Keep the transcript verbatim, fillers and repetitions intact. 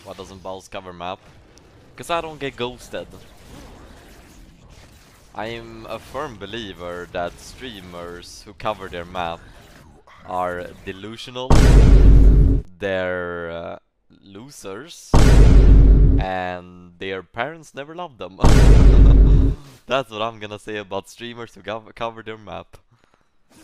Why doesn't Bausffs cover map? Because I don't get ghosted. I am a firm believer that streamers who cover their map are delusional, they're uh, losers, and their parents never loved them. That's what I'm gonna say about streamers who cover their map.